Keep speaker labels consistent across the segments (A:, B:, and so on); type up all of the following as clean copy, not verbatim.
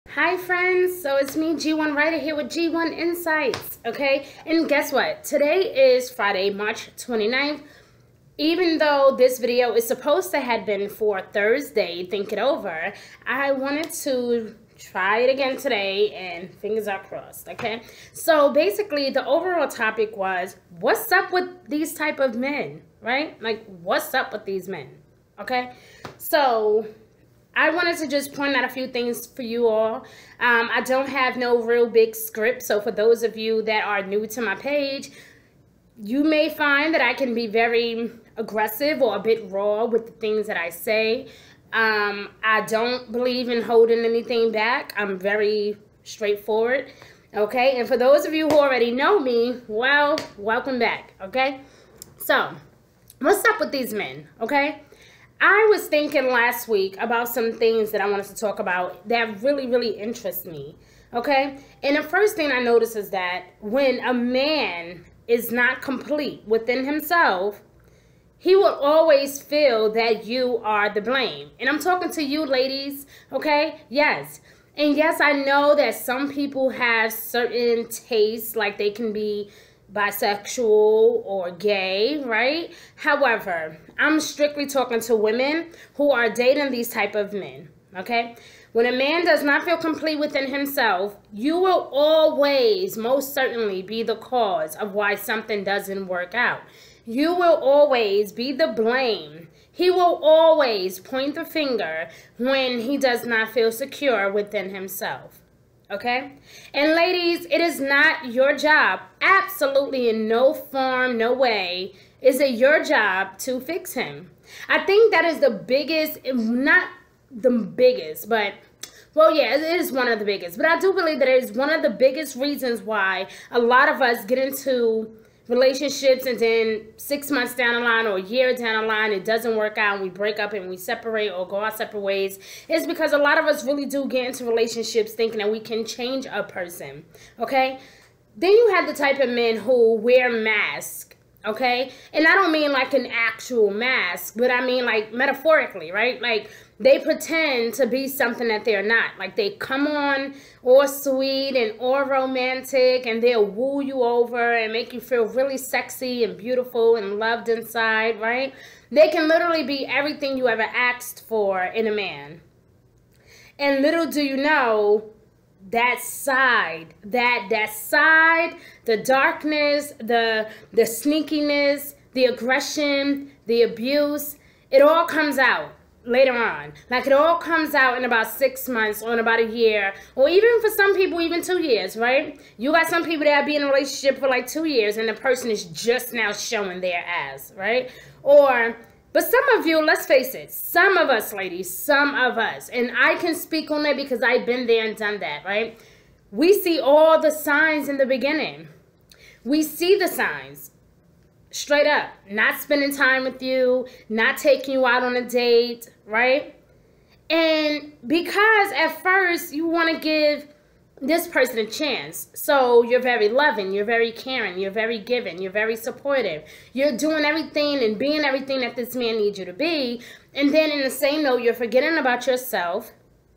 A: Hi friends, so it's me G1 Writer here with G1 Insights, okay? And guess what? Today is Friday, March 29th. Even though this video is supposed to have been for Thursday, think it over, I wanted to try it again today and fingers are crossed, okay? So basically the overall topic was, what's up with these type of men, right? Like, what's up with these men, okay? So I wanted to just point out a few things for you all. I don't have no real big script, so for those of you that are new to my page, you may find that I can be very aggressive or a bit raw with the things that I say. I don't believe in holding anything back. I'm very straightforward, okay? And for those of you who already know me, well, welcome back, okay? So, what's up with these men, okay? I was thinking last week about some things that I wanted to talk about that really interest me, okay? And the first thing I notice is that when a man is not complete within himself, he will always feel that you are the blame. And I'm talking to you ladies, okay? Yes. And yes, I know that some people have certain tastes, like they can be bisexual or gay, right? However, I'm strictly talking to women who are dating these type of men, okay? When a man does not feel complete within himself, you will always, most certainly, be the cause of why something doesn't work out. You will always be the blame. He will always point the finger when he does not feel secure within himself. Okay? And ladies, it is not your job, absolutely in no form, no way, is it your job to fix him. I think that is the biggest, not the biggest, but, well, yeah, it is one of the biggest. But I do believe that it is one of the biggest reasons why a lot of us get into relationships and then 6 months down the line or a year down the line it doesn't work out and we break up and we separate or go our separate ways. Is because a lot of us really do get into relationships thinking that we can change a person, okay? Then you have the type of men who wear masks, okay? And I don't mean like an actual mask, but I mean like metaphorically, right? Like they pretend to be something that they're not. Like they come on all sweet and all romantic and they'll woo you over and make you feel really sexy and beautiful and loved inside, right? They can literally be everything you ever asked for in a man. And little do you know, that side, the darkness, the sneakiness, the aggression, the abuse, it all comes out later on. Like it all comes out in about 6 months or in about a year, or even for some people, even 2 years, right? You got some people that be in a relationship for like 2 years and the person is just now showing their ass, right? But some of you, let's face it, some of us ladies, some of us, and I can speak on that because I've been there and done that, right? We see all the signs in the beginning. We see the signs. Straight up, not spending time with you, not taking you out on a date, right? And because at first you want to give this person a chance. So you're very loving, you're very caring, you're very giving, you're very supportive. You're doing everything and being everything that this man needs you to be. And then in the same note, you're forgetting about yourself.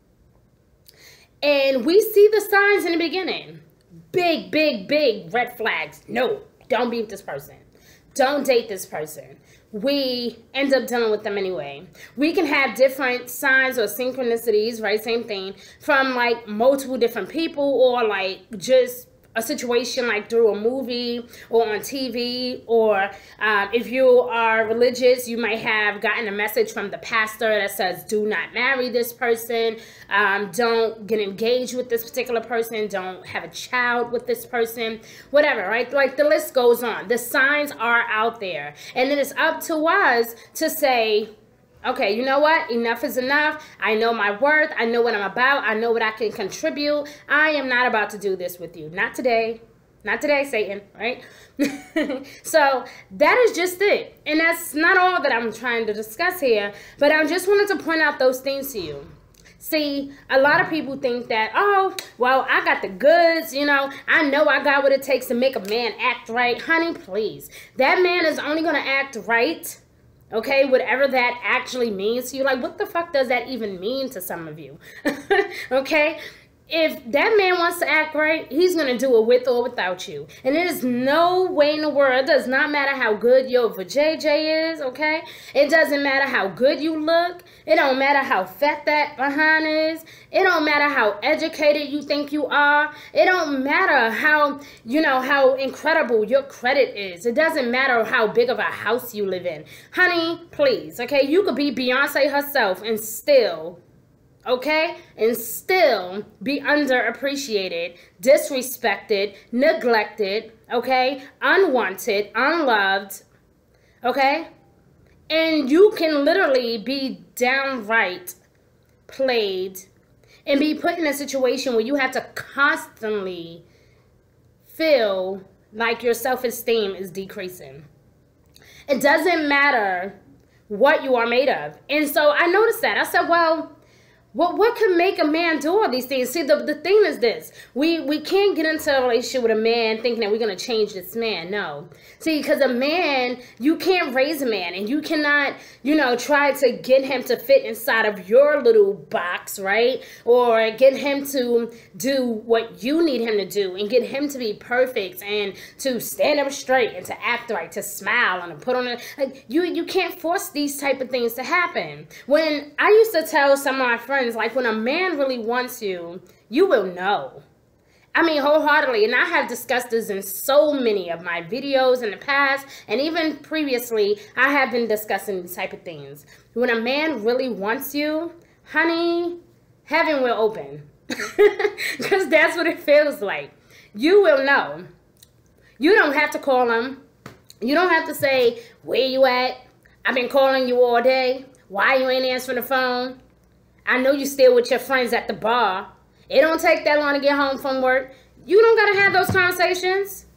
A: And we see the signs in the beginning. Big red flags. No, don't be with this person. Don't date this person. We end up dealing with them anyway. We can have different signs or synchronicities, right? Same thing, from like multiple different people or like just a situation like through a movie or on TV, or if you are religious, you might have gotten a message from the pastor that says, do not marry this person, don't get engaged with this particular person, don't have a child with this person, whatever, right? Like the list goes on. The signs are out there, and it is up to us to say, okay, you know what? Enough is enough. I know my worth. I know what I'm about. I know what I can contribute. I am not about to do this with you. Not today. Not today, Satan, right? So that is just it. And that's not all that I'm trying to discuss here, but I just wanted to point out those things to you. See, a lot of people think that, oh, well, I got the goods, you know I got what it takes to make a man act right. Honey, please. That man is only going to act right Okay, whatever that actually means to you. Like, what the fuck does that even mean to some of you? Okay? If that man wants to act right, he's going to do it with or without you. And there is no way in the world. It does not matter how good your vajayjay is, okay? It doesn't matter how good you look. It don't matter how fat that behind is. It don't matter how educated you think you are. It don't matter how, how incredible your credit is. It doesn't matter how big of a house you live in. Honey, please, okay? You could be Beyonce herself and still... okay? And still be underappreciated, disrespected, neglected, okay? Unwanted, unloved, okay? And you can literally be downright played and be put in a situation where you have to constantly feel like your self-esteem is decreasing. It doesn't matter what you are made of. And so I noticed that. I said, well, what can make a man do all these things? See, the thing is this. We can't get into a relationship with a man thinking that we're going to change this man. No. See, because a man, you can't raise a man. And you cannot, try to get him to fit inside of your little box, right? Or get him to do what you need him to do. And get him to be perfect. And to stand up straight. And to act right. To smile. And to put on a... Like, you can't force these type of things to happen. When I used to tell some of my friends, like, when a man really wants you, you will know. I mean, wholeheartedly. And I have discussed this in so many of my videos in the past. And even previously, I have been discussing these type of things. When a man really wants you, honey, heaven will open. Because that's what it feels like. You will know. You don't have to call him. You don't have to say, where you at? I've been calling you all day. Why you ain't answering the phone? I know you still with your friends at the bar. It don't take that long to get home from work. You don't got to have those conversations.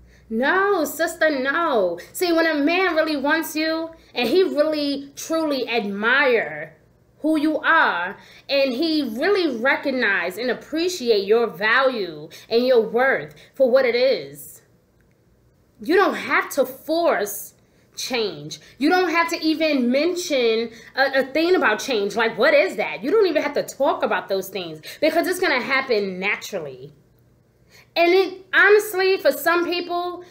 A: No, sister, no. See, when a man really wants you and he really, truly admire who you are and he really recognize and appreciate your value and your worth for what it is, you don't have to force change. You don't have to even mention a thing about change. Like, what is that? You don't even have to talk about those things because it's going to happen naturally. And it honestly, for some people,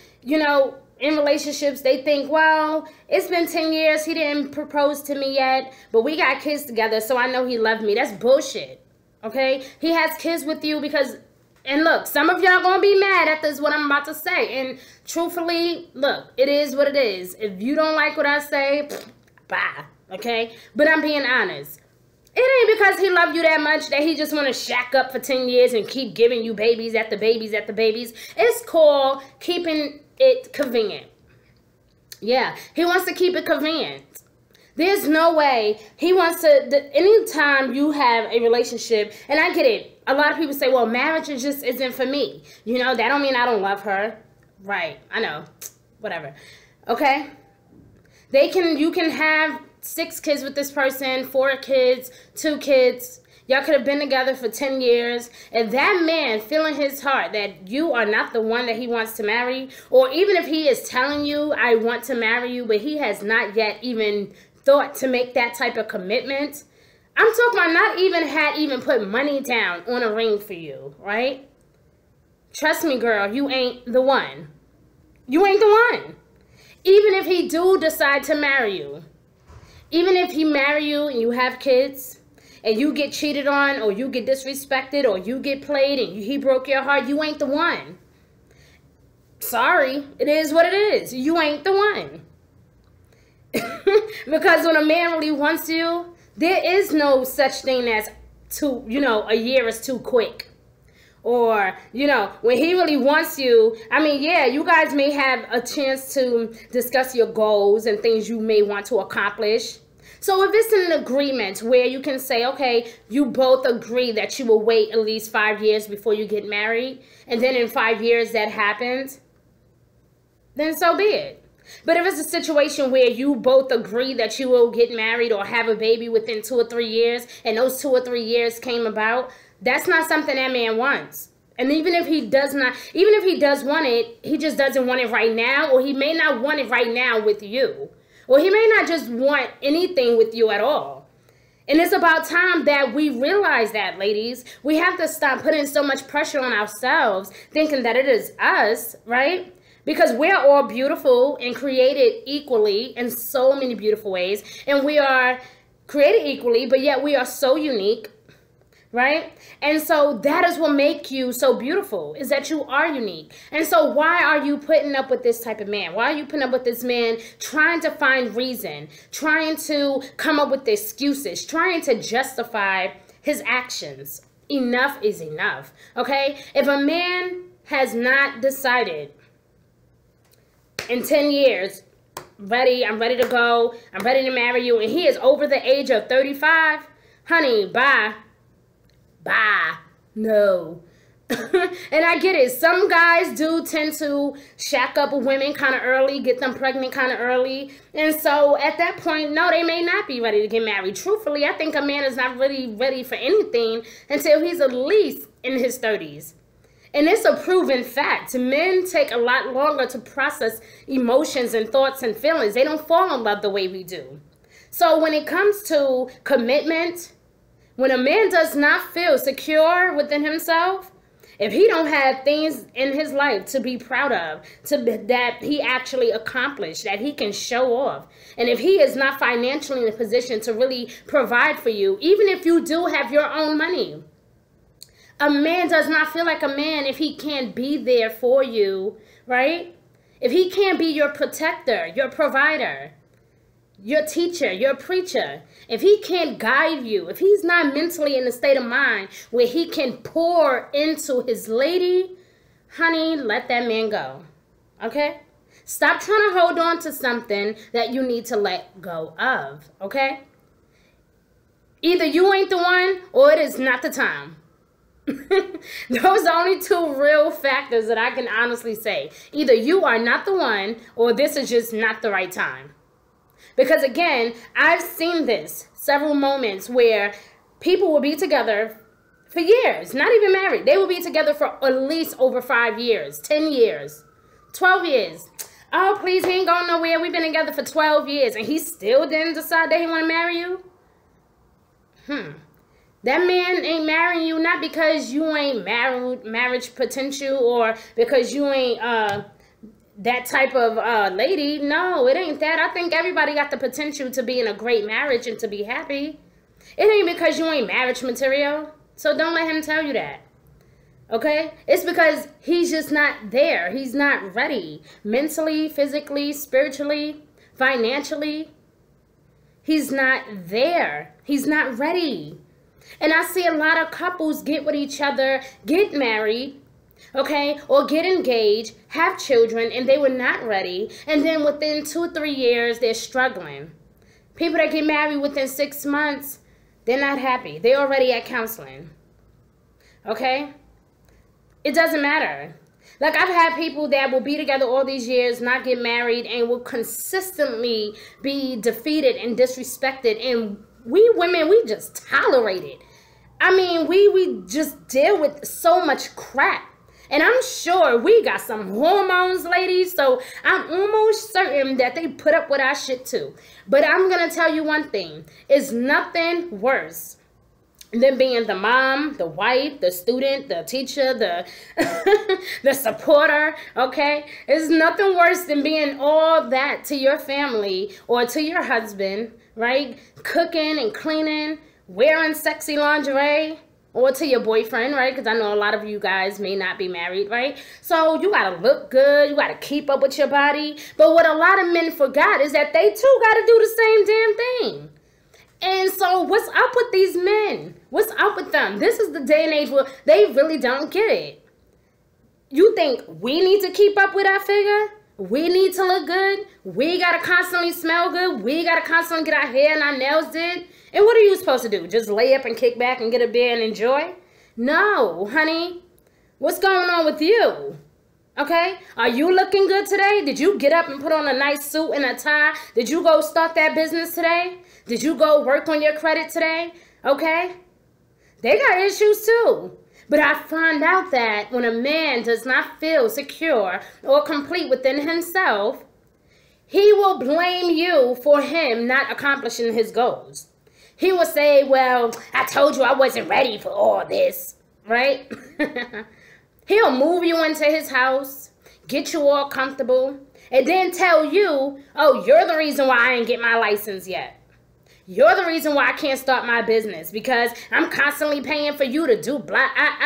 A: in relationships, they think, well, it's been 10 years. He didn't propose to me yet, but we got kids together, so I know he loved me. That's bullshit. Okay? He has kids with you because... And look, some of y'all gonna be mad at this, what I'm about to say. And truthfully, look, it is what it is. If you don't like what I say, bye, okay? But I'm being honest. It ain't because he loved you that much that he just want to shack up for 10 years and keep giving you babies after babies after babies. It's called keeping it convenient. Yeah, he wants to keep it convenient. There's no way he wants to, anytime you have a relationship, and I get it, a lot of people say, well, marriage just isn't for me. That don't mean I don't love her. Right, I know, whatever. Okay? You can have 6 kids with this person, 4 kids, 2 kids. Y'all could have been together for 10 years. If that man feeling his heart that you are not the one that he wants to marry, or even if he is telling you, I want to marry you, but he has not yet even thought to make that type of commitment. I'm talking about not even put money down on a ring for you, right? Trust me, girl, you ain't the one. You ain't the one. Even if he do decide to marry you, even if he marry you and you have kids and you get cheated on or you get disrespected or you get played and he broke your heart, you ain't the one. Sorry, it is what it is. You ain't the one. Because when a man really wants you, there is no such thing as a year is too quick. Or, when he really wants you, I mean, yeah, you guys may have a chance to discuss your goals and things you may want to accomplish. So if it's an agreement where you can say, okay, you both agree that you will wait at least 5 years before you get married, and then in 5 years that happens, then so be it. But if it's a situation where you both agree that you will get married or have a baby within 2 or 3 years, and those 2 or 3 years came about, that's not something that man wants. And even if he does want it, he just doesn't want it right now, or he may not want it right now with you. Or he may not just want anything with you at all. And it's about time that we realize that, ladies. We have to stop putting so much pressure on ourselves, thinking that it is us, right? Because we're all beautiful and created equally in so many beautiful ways. And we are created equally, but yet we are so unique, right? And so that is what makes you so beautiful, is that you are unique. And so why are you putting up with this type of man? Why are you putting up with this man trying to find reason, trying to come up with excuses, trying to justify his actions? Enough is enough, okay? If a man has not decided in 10 years, I'm ready to go, I'm ready to marry you, and he is over the age of 35, honey, bye. Bye. No. And I get it. Some guys do tend to shack up with women kind of early, get them pregnant kind of early. And so at that point, no, they may not be ready to get married. Truthfully, I think a man is not really ready for anything until he's at least in his 30s. And it's a proven fact. Men take a lot longer to process emotions and thoughts and feelings. They don't fall in love the way we do. So when it comes to commitment, when a man does not feel secure within himself, if he don't have things in his life to be proud of, that he actually accomplished, that he can show off, and if he is not financially in a position to really provide for you, even if you do have your own money, a man does not feel like a man if he can't be there for you, right? If he can't be your protector, your provider, your teacher, your preacher, if he can't guide you, if he's not mentally in a state of mind where he can pour into his lady, honey, let that man go, okay? Stop trying to hold on to something that you need to let go of, okay? Either you ain't the one or it is not the time. Those are only two real factors that I can honestly say. Either you are not the one or this is just not the right time. Because again, I've seen this several moments where people will be together for years, not even married. They will be together for at least over 5 years, 10 years, 12 years. Oh, please, he ain't going nowhere. We've been together for 12 years and he still didn't decide that he want to marry you? That man ain't marrying you not because you ain't marriage potential or because you ain't that type of lady. No, it ain't that. I think everybody got the potential to be in a great marriage and to be happy. It ain't because you ain't marriage material. So don't let him tell you that. Okay? It's because he's just not there. He's not ready. Mentally, physically, spiritually, financially. He's not there. He's not ready. And I see a lot of couples get with each other, get married, okay, or get engaged, have children, and they were not ready. And then within 2 or 3 years, they're struggling. People that get married within 6 months, they're not happy. They're already at counseling. Okay? It doesn't matter. Like, I've had people that will be together all these years, not get married, and will consistently be defeated and disrespected. And we women, we just tolerate it. I mean, we just deal with so much crap. And I'm sure we got some hormones, ladies, so I'm almost certain that they put up with our shit too. But I'm going to tell you one thing. It's nothing worse than being the mom, the wife, the student, the teacher, the the supporter, okay? It's nothing worse than being all that to your family or to your husband, right? Cooking and cleaning, wearing sexy lingerie, or to your boyfriend, right? Because I know a lot of you guys may not be married, right? So you got to look good. You got to keep up with your body. But what a lot of men forgot is that they too got to do the same damn thing. And so what's up with these men? What's up with them? This is the day and age where they really don't get it. You think we need to keep up with our figure? We need to look good? We got to constantly smell good? We got to constantly get our hair and our nails did? And what are you supposed to do? Just lay up and kick back and get a beer and enjoy? No, honey. What's going on with you? Okay? Are you looking good today? Did you get up and put on a nice suit and a tie? Did you go start that business today? Did you go work on your credit today? Okay? They got issues too. But I find out that when a man does not feel secure or complete within himself, he will blame you for him not accomplishing his goals. He will say, well, I told you I wasn't ready for all this, right? He'll move you into his house, get you all comfortable, and then tell you, oh, you're the reason why I ain't get my license yet. You're the reason why I can't start my business because I'm constantly paying for you to do blah,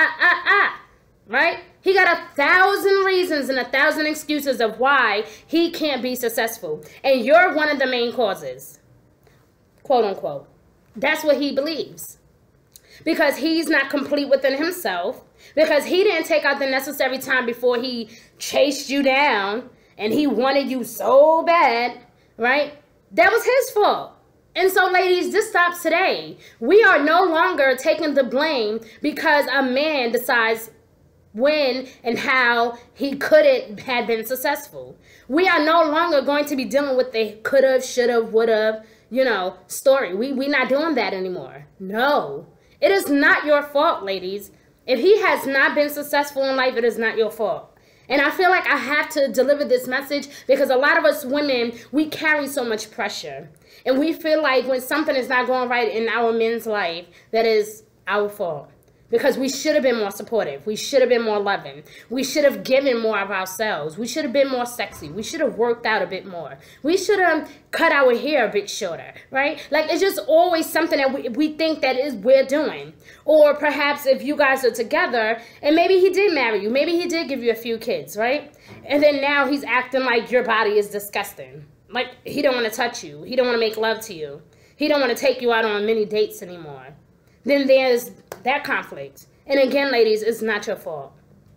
A: right? He got 1,000 reasons and 1,000 excuses of why he can't be successful. And you're one of the main causes, quote unquote. That's what he believes. Because he's not complete within himself. Because he didn't take out the necessary time before he chased you down and he wanted you so bad, right? That was his fault. And so, ladies, this stops today. We are no longer taking the blame because a man decides when and how he couldn't have been successful. We are no longer going to be dealing with the could've, should've, would've, story. We're not doing that anymore. No. It is not your fault, ladies. If he has not been successful in life, it is not your fault. And I feel like I have to deliver this message because a lot of us women, we carry so much pressure. And we feel like when something is not going right in our men's life, that is our fault. Because we should have been more supportive. We should have been more loving. We should have given more of ourselves. We should have been more sexy. We should have worked out a bit more. We should have cut our hair a bit shorter, right? Like, it's just always something that we think that is we're doing. Or perhaps if you guys are together and maybe he did marry you. Maybe he did give you a few kids, right? And then now he's acting like your body is disgusting. Like, he don't want to touch you. He don't want to make love to you. He don't want to take you out on many dates anymore. Then there's that conflict. And again, ladies, it's not your fault.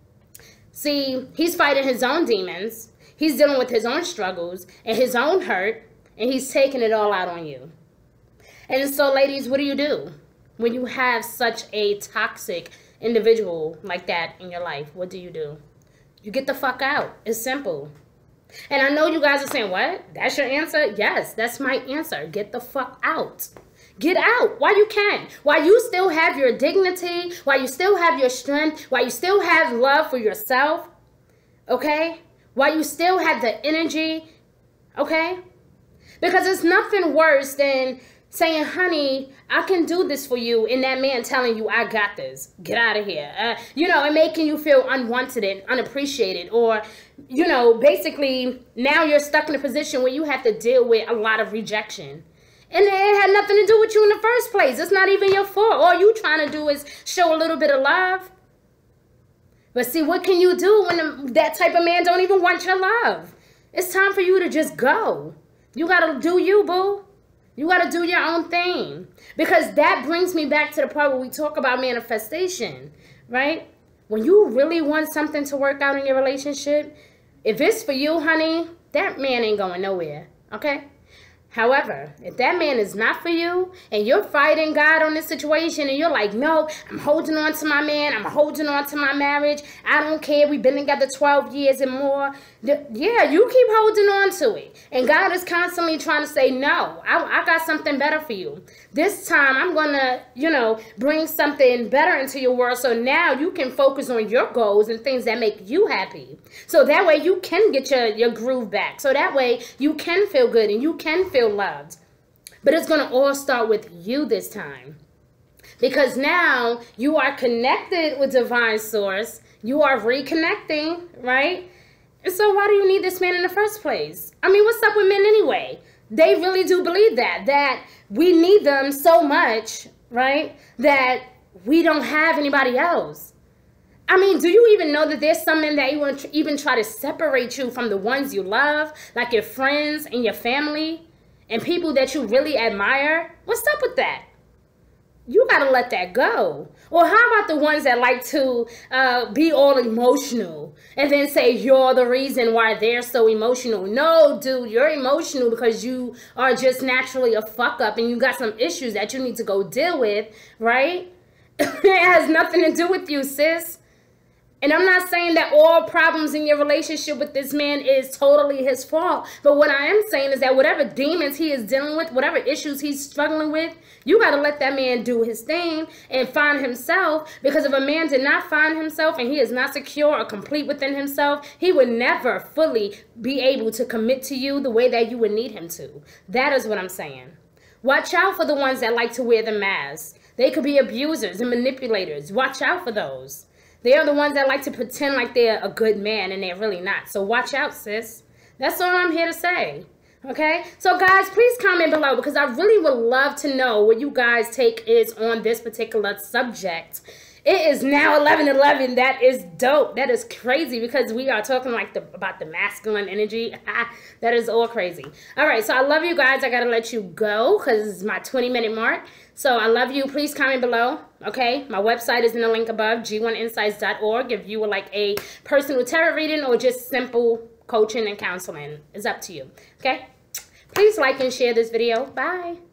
A: See, he's fighting his own demons. He's dealing with his own struggles and his own hurt. And he's taking it all out on you. And so, ladies, what do you do when you have such a toxic individual like that in your life? What do? You get the fuck out. It's simple. And I know you guys are saying, what? That's your answer? Yes, that's my answer. Get the fuck out. Get out while you can, while you still have your dignity, while you still have your strength, while you still have love for yourself, okay? While you still have the energy, okay? Because it's nothing worse than saying, honey, I can do this for you, and that man telling you, I got this. Get out of here. And making you feel unwanted and unappreciated, or, basically now you're stuck in a position where you have to deal with a lot of rejection. And it had nothing to do with you in the first place. It's not even your fault. All you trying to do is show a little bit of love. But see, what can you do when that type of man don't even want your love? It's time for you to just go. You got to do you, boo. You got to do your own thing. Because that brings me back to the part where we talk about manifestation, right? When you really want something to work out in your relationship, if it's for you, honey, that man ain't going nowhere, okay? However, if that man is not for you and you're fighting God on this situation and you're like, no, I'm holding on to my man. I'm holding on to my marriage. I don't care. We've been together 12 years and more. Yeah, you keep holding on to it. And God is constantly trying to say, no, I got something better for you. This time I'm going to, bring something better into your world. So now you can focus on your goals and things that make you happy. So that way you can get your groove back. So that way you can feel good and you can feel loved. But it's going to all start with you this time. Because now you are connected with divine source. You are reconnecting, right? And so why do you need this man in the first place? I mean, what's up with men anyway? They really do believe that we need them so much, right? That we don't have anybody else. I mean, do you even know that there's some men that even try to separate you from the ones you love, like your friends and your family and people that you really admire? What's up with that? You got to let that go. Or how about the ones that like to be all emotional and then say you're the reason why they're so emotional? No, dude, you're emotional because you are just naturally a fuck up and you got some issues that you need to go deal with, right? It has nothing to do with you, sis. And I'm not saying that all problems in your relationship with this man is totally his fault. But what I am saying is that whatever demons he is dealing with, whatever issues he's struggling with, you got to let that man do his thing and find himself. Because if a man did not find himself and he is not secure or complete within himself, he would never fully be able to commit to you the way that you would need him to. That is what I'm saying. Watch out for the ones that like to wear the mask. They could be abusers and manipulators. Watch out for those. They are the ones that like to pretend like they're a good man and they're really not. So watch out, sis. That's all I'm here to say. Okay? So guys, please comment below because I really would love to know what you guys' take is on this particular subject. It is now 11:11. That is dope. That is crazy because we are talking like about the masculine energy. That is all crazy. All right, so I love you guys. I got to let you go because it's my 20-minute mark. So I love you. Please comment below. Okay, my website is in the link above, g1insights.org. If you would like a personal tarot reading or just simple coaching and counseling, it's up to you. Okay, please like and share this video. Bye.